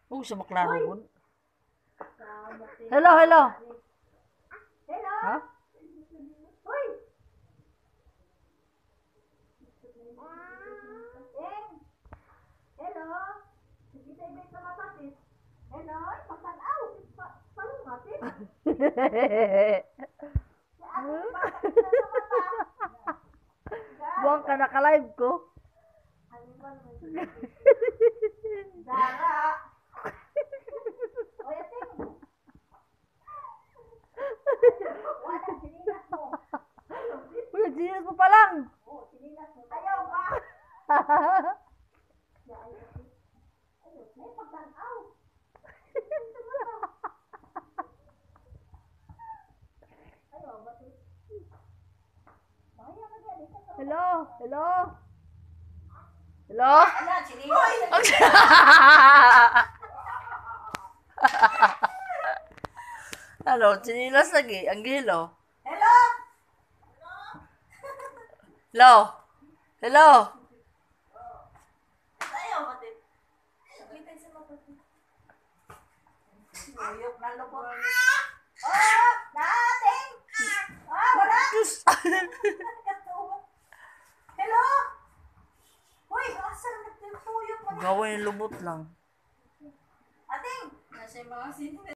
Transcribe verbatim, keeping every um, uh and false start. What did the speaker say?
Oh, sa maklaro ko. Hello, hello. Hello? Ha? Hoy! Ding! Hello? Sige tayo ba ito matatis? Hello? Pagtanaw! Palong matin? Si ate ba? Kasi na sa mata. Buwang ka naka-live ko. Ano ba naman? Dara! Oy, ating! Wala, sinilas mo. Uy, genius mo pa lang. Oo, sinilas mo. Ayaw ba? Ayaw, may pagtanaw. Ayaw, ba't eh? Ayaw ka dyan, ito ka. Hello, hello. Hello? Ala, sinilas. Hello, sinilas lagi. Ang gilo. Hello? Hello? Hello? Ayaw, ba't eh? Sabitin sa mapagod. Ayok na lubot. Oh, dating! Ah, wala! Diyos. Hello? Uy, asal nagtutuyok mo. Gawin lubot lang. Ating! Nasa mga sin